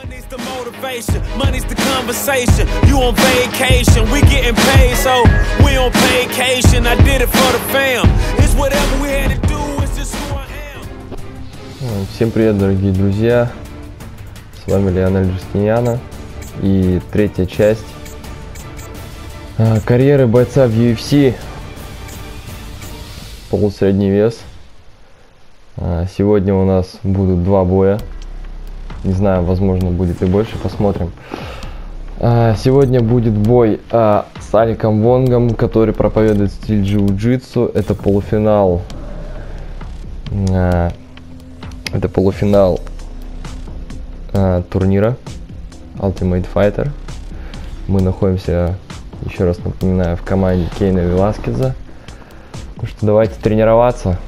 Money's the motivation, money's the conversation. You on vacation, we getting paid, so we on vacation. I did it for the fam. It's whatever we had to do, it's just who I am. Всем привет, дорогие друзья. С вами Лионель Джустиниано. И третья часть карьеры бойца в UFC. Полусредний вес. Сегодня у нас будут два боя. Не знаю, возможно, будет и больше, посмотрим. Сегодня будет бой с Аликом Вонгом, который проповедует стиль джиу-джитсу. Это полуфинал. Это полуфинал турнира Ultimate Fighter. Мы находимся, еще раз напоминаю, в команде Кейна Веласкеза. Ну что, давайте тренироваться.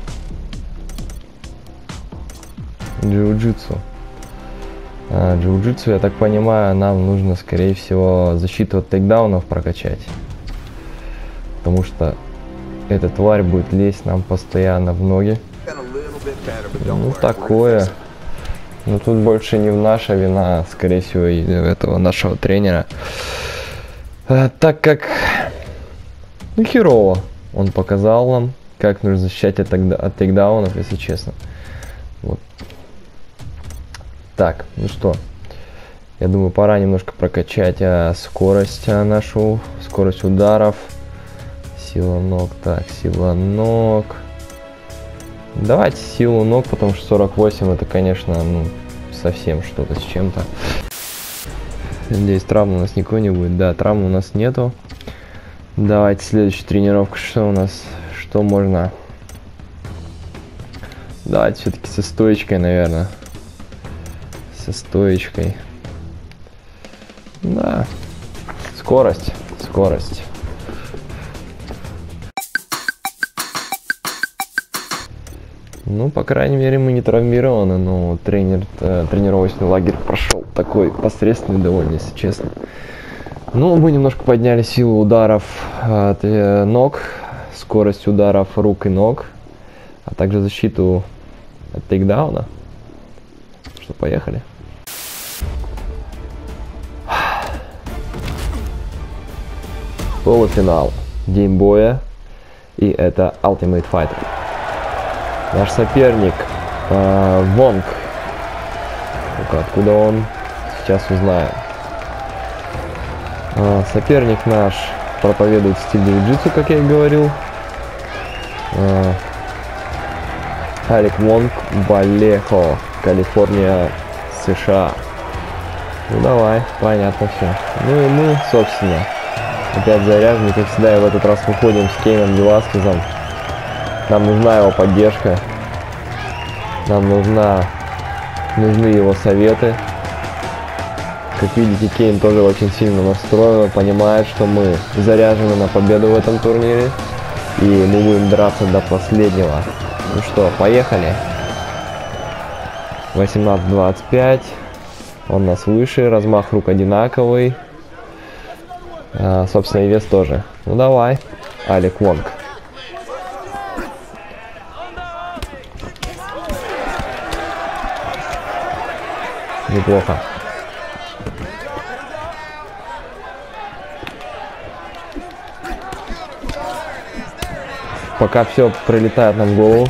Джиу-джитсу. Джиу-джитсу, я так понимаю, нам нужно, скорее всего, защиту от тейкдаунов прокачать. Потому что эта тварь будет лезть нам постоянно в ноги. Ну, такое. Но тут больше не наша вина, скорее всего, и этого нашего тренера. Так как, ну, херово он показал нам, как нужно защищать от тейкдаунов, если честно. Вот. Так, ну что, я думаю, пора немножко прокачать скорость нашу, скорость ударов, сила ног. Так, сила ног. Давайте силу ног, потому что 48 это, конечно, ну, совсем что-то с чем-то. Надеюсь, травм у нас никакой не будет. Да, травм у нас нету. Давайте следующую тренировку. Что у нас, что можно? Давайте все-таки со стоечкой, наверное. Со стоечкой. Да. Скорость. Скорость. Ну, по крайней мере, мы не травмированы, но тренировочный лагерь прошел такой посредственный довольно, если честно. Ну, мы немножко подняли силу ударов от ног, скорость ударов рук и ног, а также защиту от тейкдауна. Что, поехали. Полуфинал. День боя. И это Ultimate Fighter. Наш соперник Вонг. Ну-ка, откуда он? Сейчас узнаем. Соперник наш проповедует стиль джиу-джитсу, как я и говорил. Алик Вонг, Валехо, Калифорния, США. Ну давай, понятно все. Ну и мы, собственно, опять заряжены, как всегда, и в этот раз выходим с Кейном Веласкезом. Нам нужна его поддержка. Нам нужны его советы. Как видите, Кейн тоже очень сильно настроен, понимает, что мы заряжены на победу в этом турнире. И мы будем драться до последнего. Ну что, поехали. 18-25. Он нас выше, размах рук одинаковый. Собственно, и вес тоже. Ну давай, Алик Вонг. Неплохо. Пока все прилетает нам в голову.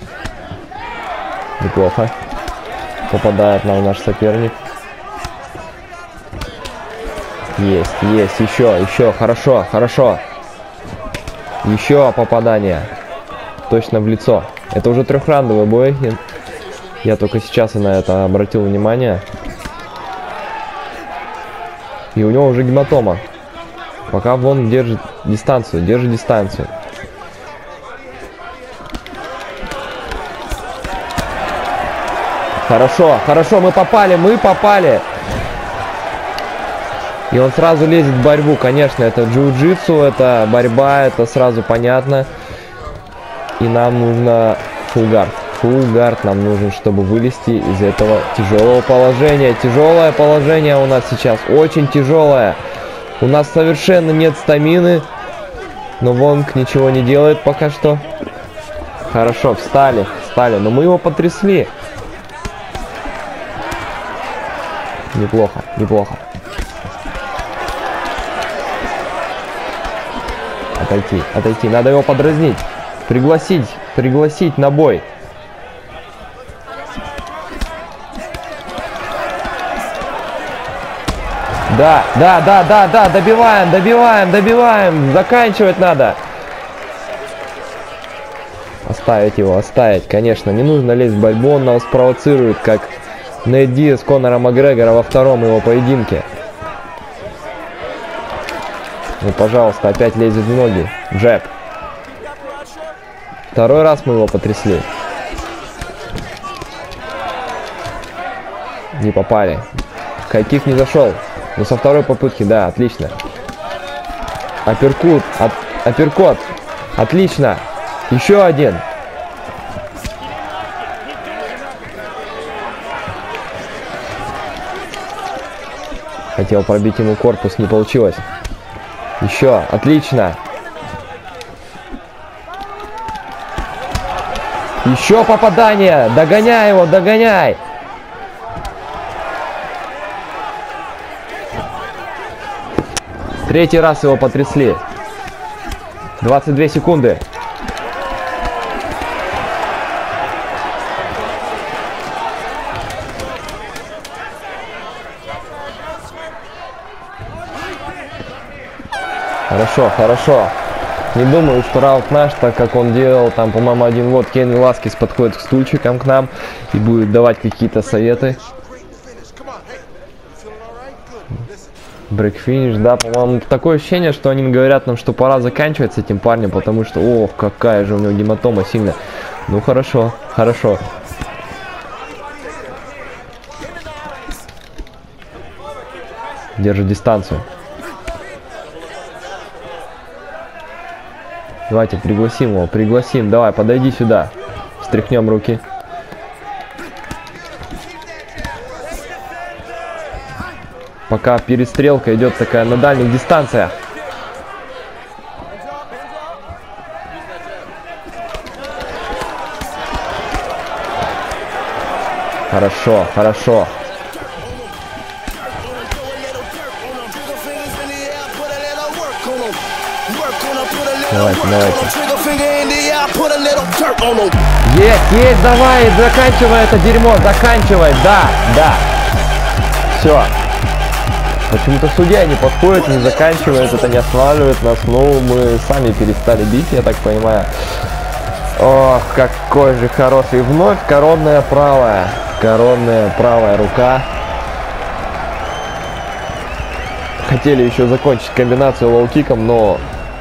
Неплохо. Попадает нам наш соперник. Есть, есть, еще, хорошо, хорошо. Еще попадание. Точно в лицо. Это уже трехраундовый бой. Я только сейчас на это обратил внимание. И у него уже гематома. Пока Вонг держит дистанцию, Хорошо, хорошо, мы попали. И он сразу лезет в борьбу, конечно, это джиу-джитсу, это борьба, это сразу понятно. И нам нужно фулл-гард нам нужен, чтобы вылезти из этого тяжелого положения. Тяжелое положение у нас сейчас, очень тяжелое. У нас совершенно нет стамины, но Вонг ничего не делает пока что. Хорошо, встали, но мы его потрясли. Неплохо, неплохо. Отойти, отойти. Надо его подразнить. Пригласить на бой. Да, добиваем. Заканчивать надо. Оставить его, оставить. Конечно, не нужно лезть в борьбу. Он нас провоцирует, как Нейт Диас Конора Макгрегора во втором его поединке. Ну, пожалуйста, опять лезет в ноги. Джеб. Второй раз мы его потрясли. Не попали. Хайкик не зашел. Но со второй попытки, да, отлично. Апперкут. Апперкот. Отлично. Еще один. Хотел пробить ему корпус, не получилось. Еще. Отлично. Еще попадание. Догоняй его, догоняй. Третий раз его потрясли. 22 секунды. Хорошо, хорошо. Не думаю, что раунд наш, так как он делал там, по-моему, один год. Кейн Веласкес подходит к стульчикам к нам и будет давать какие-то советы. Брейк-финиш, да, по-моему, такое ощущение, что они говорят нам, что пора заканчивать с этим парнем, потому что, ох, какая же у него гематома сильная. Ну, хорошо, хорошо. Держит дистанцию. Давайте пригласим его, пригласим. Давай, подойди сюда. Встряхнем руки. Пока перестрелка идет такая на дальних дистанциях. Хорошо, хорошо. Давайте, давайте. Есть, давай, заканчивай это дерьмо, заканчивай, да. Все. Почему-то судья не подходит, не заканчивает, это не останавливает нас, но мы сами перестали бить, я так понимаю. Ох, какой же хороший. Вновь коронная правая рука. Хотели еще закончить комбинацию лоу-киком, но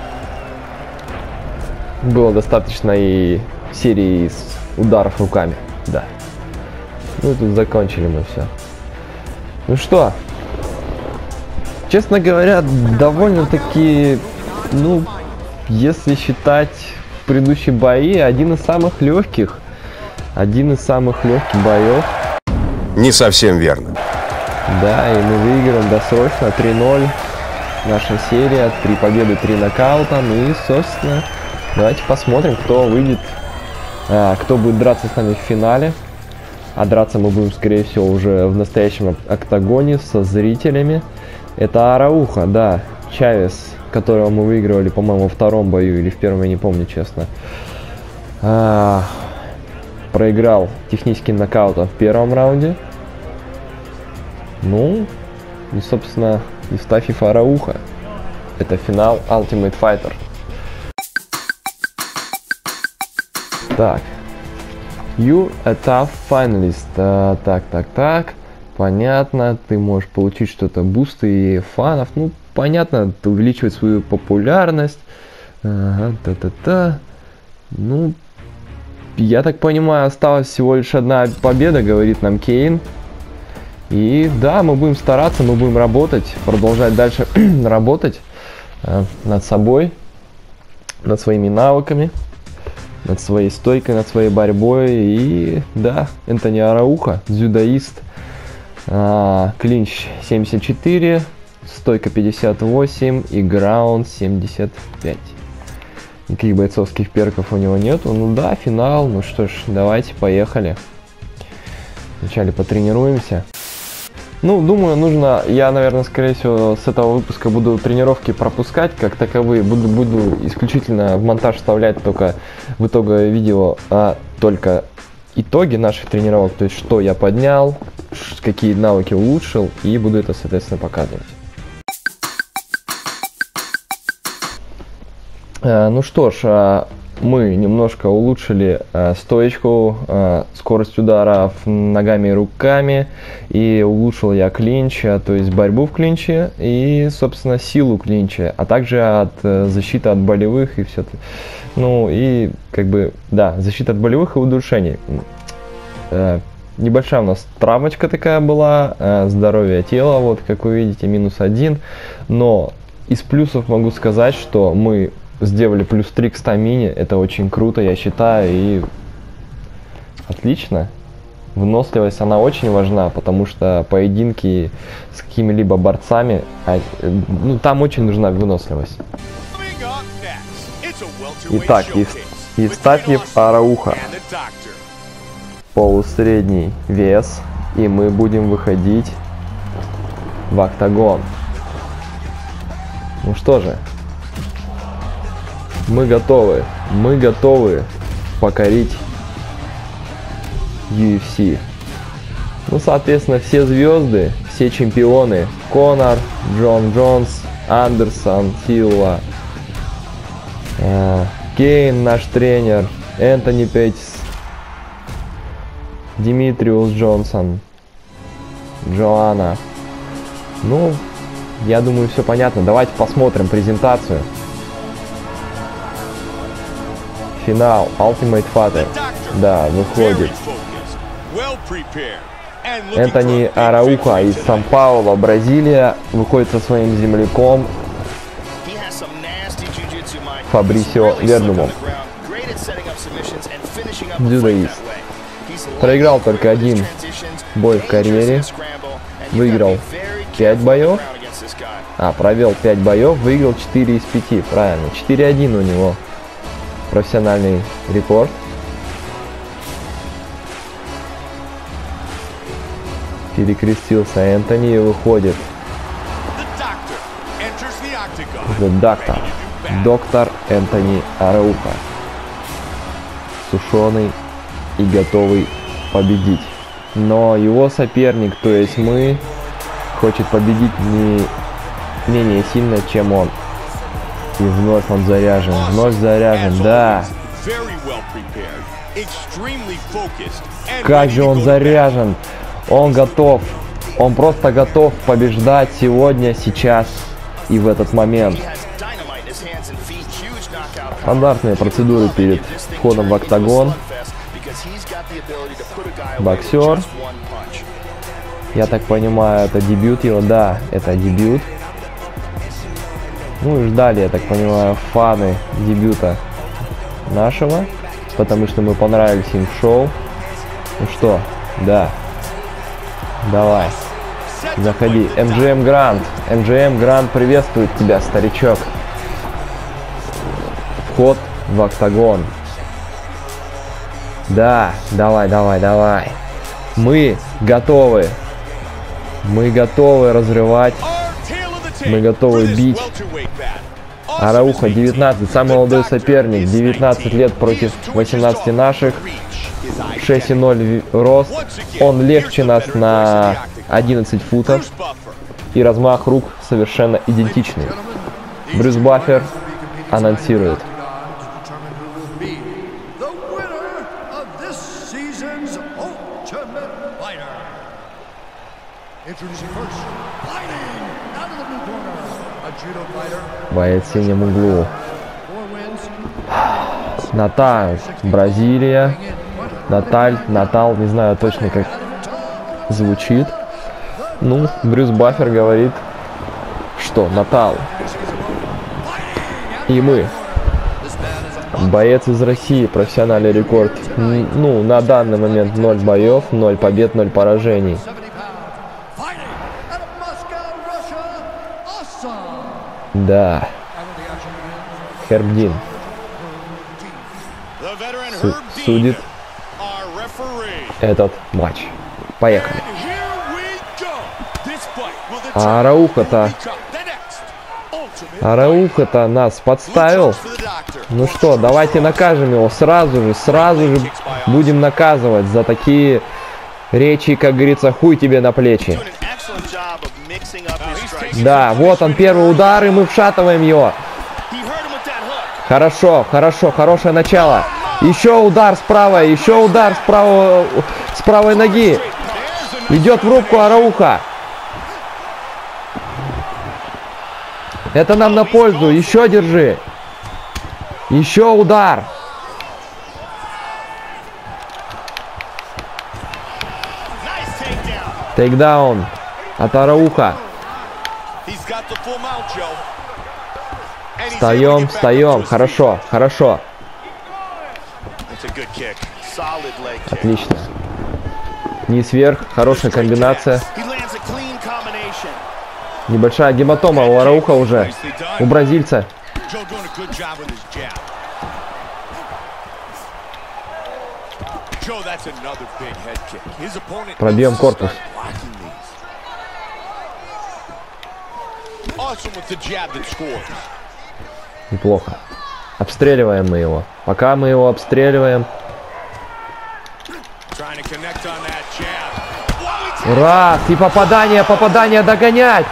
было достаточно и серии из ударов руками, да. Ну тут закончили мы все. Ну что? Честно говоря, довольно-таки, ну, если считать предыдущие бои, один из самых легких боев. Не совсем верно. Да, и мы выиграем досрочно 3-0. Наша серия, 3 победы, 3 нокаута. Ну и, собственно, давайте посмотрим, кто выйдет, кто будет драться с нами в финале. А драться мы будем, скорее всего, уже в настоящем октагоне со зрителями. Это Арауха, да, Чавес, которого мы выигрывали, по-моему, во втором бою или в первом, я не помню, честно. Проиграл техническим нокаутом в первом раунде. Ну, и, собственно, Юстафьев Арауха. Это финал Ultimate Fighter. Так. You a tough finalist. Так. Понятно, ты можешь получить что-то, бусты и фанов. Ну, понятно, это увеличивает свою популярность. Ага, Ну, я так понимаю, осталась всего лишь одна победа, говорит нам Кейн. И да, мы будем стараться, мы будем работать, продолжать дальше работать над собой, над своими навыками, над своей стойкой, над своей борьбой. И да, Энтони Арауха, дзюдоист. Клинч 74, стойка 58 и граунд 75. Никаких бойцовских перков у него нету. Ну да, финал. Ну что ж, давайте, поехали. Вначале потренируемся. Ну, думаю, нужно, я, наверное, скорее всего, с этого выпуска буду тренировки пропускать как таковые, буду исключительно в монтаж вставлять только в итоговое видео, только итоги наших тренировок, то есть что я поднял, какие навыки улучшил, и буду это, соответственно, показывать. Ну что ж, мы немножко улучшили стоечку, скорость ударов ногами и руками, и улучшил я клинч, то есть борьбу в клинче и, собственно, силу клинча, а также защиты от болевых и все. Ну и как бы, да, защита от болевых и удушений. Небольшая у нас травмочка такая была, здоровье тела, вот как вы видите, -1, но из плюсов могу сказать, что мы сделали +3 к стамине, это очень круто, я считаю, и отлично. Выносливость, она очень важна, потому что поединки с какими-либо борцами, ну, там очень нужна выносливость. Итак, Евстафьев Арауха, полусредний вес, и мы будем выходить в октагон. Ну что же. Мы готовы покорить UFC. Ну, соответственно, все звезды, все чемпионы: Конор, Джон Джонс, Андерсон, Силва, Кейн, наш тренер, Энтони Петтис, Димитриус Джонсон, Джоанна. Ну, я думаю, все понятно. Давайте посмотрим презентацию. Финал, Ultimate Fighter, да, выходит. Энтони Арауха из Сан-Пауло, Бразилия, выходит со своим земляком Фабрисио Вердумом. Дзюдоист. Проиграл только один бой в карьере, выиграл 5 боев, провел 5 боев, выиграл 4 из 5, правильно, 4-1 у него. Профессиональный рекорд. Перекрестился Энтони и выходит. Доктор Энтони Арауха. Сушеный и готовый победить. Но его соперник, то есть мы, хочет победить не менее сильно, чем он. И вновь он заряжен, да. Как же он заряжен. Он готов. Он просто готов побеждать сегодня, сейчас и в этот момент. Стандартные процедуры перед входом в октагон. Боксер. Я так понимаю, это дебют его, да, это дебют. Ну и ждали, я так понимаю, фаны дебюта нашего, потому что мы понравились им в шоу. Ну что, да, давай, заходи. MGM Грант приветствует тебя, старичок. Вход в октагон. Да, давай. Мы готовы разрывать. Мы готовы бить. Арауха 19, самый молодой соперник, 19 лет против 18 наших, 6,0 рост. Он легче нас на 11 футов. И размах рук совершенно идентичный. Брюс Баффер анонсирует. Боец в синем углу. Натал, Бразилия. Натал, не знаю точно, как звучит. Ну, Брюс Баффер говорит, что Натал. И мы. Боец из России, профессиональный рекорд. Ну, на данный момент 0 боев, 0 побед, 0 поражений. Да. Хербдин судит этот матч. Поехали. А Арауха-то нас подставил. Ну что, давайте накажем его сразу же будем наказывать за такие речи, как говорится, хуй тебе на плечи. Да, вот он первый удар, и мы вшатываем его. Хорошо, хорошее начало. Еще удар справа, с правой ноги. Идет в рубку Арауха. Это нам на пользу. Еще держи. Еще удар. Тейкдаун от Арауха. Встаем. Хорошо. Отлично. Низ вверх. Хорошая комбинация. Небольшая гематома у Арауха уже. У бразильца. Пробьем корпус. Неплохо. Обстреливаем мы его. Пока мы его обстреливаем. Раз. И попадание догонять.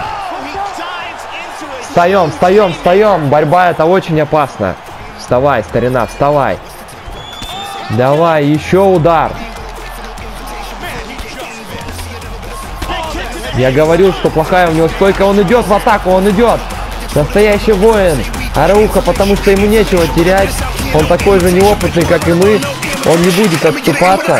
Встаем. Борьба это очень опасно. Вставай, старина, вставай. Давай, еще удар. Я говорил, что плохая у него стойка. Он идет в атаку, Настоящий воин. Арауха, потому что ему нечего терять. Он такой же неопытный, как и мы. Он не будет отступаться.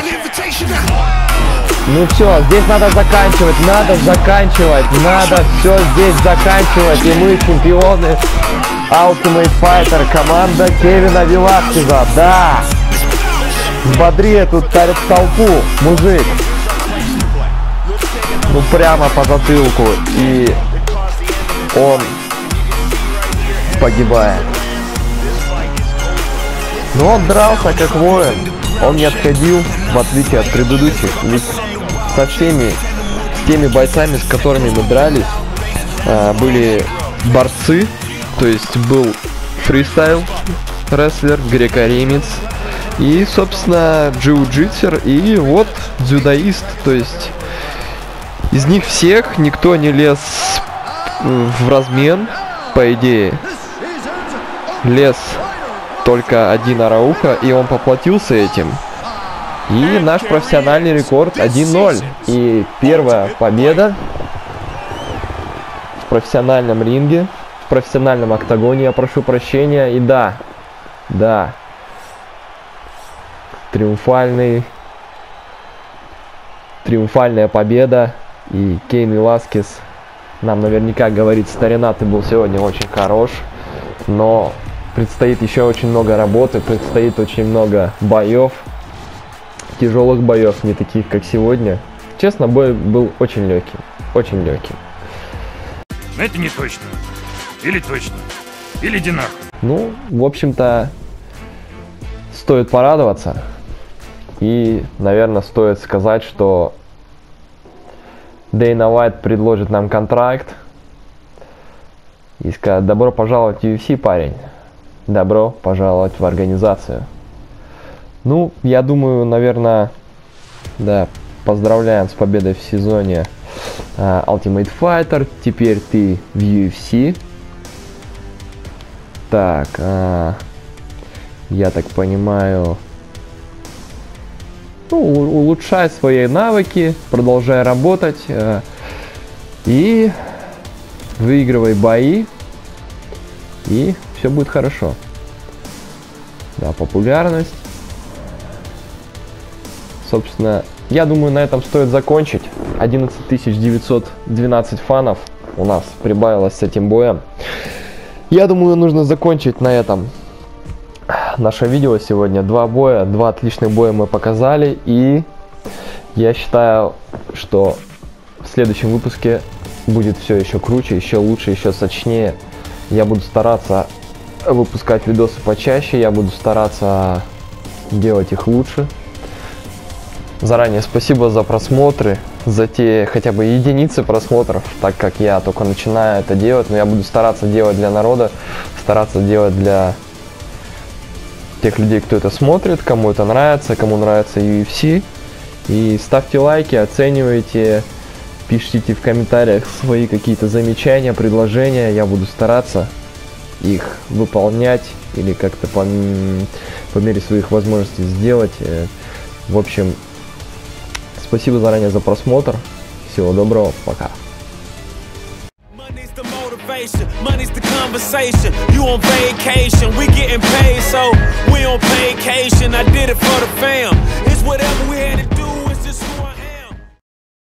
Ну все, здесь надо заканчивать. Надо все здесь заканчивать. И мы чемпионы Ultimate Fighter. Команда Кевина Веласкеза. Да. Взбодри эту толпу, мужик. Ну прямо по затылку. И он погибает. Но он дрался как воин. Он не отходил, в отличие от предыдущих. Ведь с теми бойцами, с которыми мы дрались, были борцы. То есть был фристайл рестлер, греко-римец. И, собственно, джиу-джитсер. И вот дзюдоист. То есть из них всех никто не лез в размен, по идее. Лез только один Арауха, и он поплатился этим. И наш профессиональный рекорд 1-0. И первая победа в профессиональном ринге, в профессиональном октагоне, я прошу прощения. И да, триумфальная победа. И Кейн Веласкес нам наверняка говорит: старина, ты был сегодня очень хорош, но предстоит еще очень много работы, предстоит очень много боев, тяжелых боев, не таких, как сегодня. Честно, бой был очень легкий, очень легкий. Это не точно. Или точно. Или иди нахуй. Ну, в общем-то, стоит порадоваться. И, наверное, стоит сказать, что Дэйна Уайт предложит нам контракт. И сказать: добро пожаловать в UFC, парень. Добро пожаловать в организацию. Ну, я думаю, наверное, да, поздравляем с победой в сезоне Ultimate Fighter. Теперь ты в UFC. Так, я так понимаю, ну, улучшай свои навыки, продолжай работать и выигрывай бои, и все будет хорошо. Да, популярность. Собственно, я думаю, на этом стоит закончить. 11 912 фанов у нас прибавилось с этим боем. Я думаю, нужно закончить на этом наше видео сегодня. 2 боя, 2 отличных боя мы показали. И я считаю, что в следующем выпуске будет все еще круче, еще лучше, еще сочнее. Я буду стараться выпускать видосы почаще, я буду стараться делать их лучше. Заранее спасибо за просмотры, за те хотя бы единицы просмотров, так как я только начинаю это делать, но я буду стараться делать для народа, стараться делать для тех людей, кто это смотрит, кому это нравится, кому нравится UFC. И ставьте лайки, оценивайте, пишите в комментариях свои какие-то замечания, предложения, я буду стараться их выполнять или как-то по мере своих возможностей сделать. В общем, спасибо заранее за просмотр. Всего доброго, пока. Money's the conversation. You on vacation, we getting paid, so we on vacation. I did it for the fam. It's whatever we had to do.